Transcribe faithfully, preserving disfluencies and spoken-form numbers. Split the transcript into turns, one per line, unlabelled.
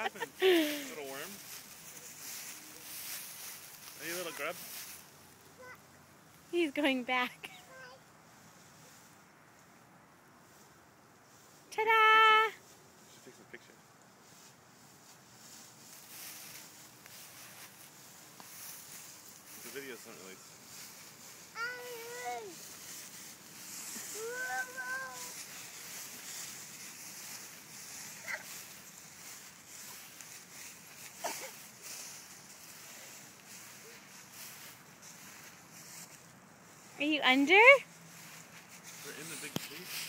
happened? Little worm? Are you a little grub?
He's going back. Ta-da!
Should take some pictures. The video's not released.
Are you under?
We're in the big tree.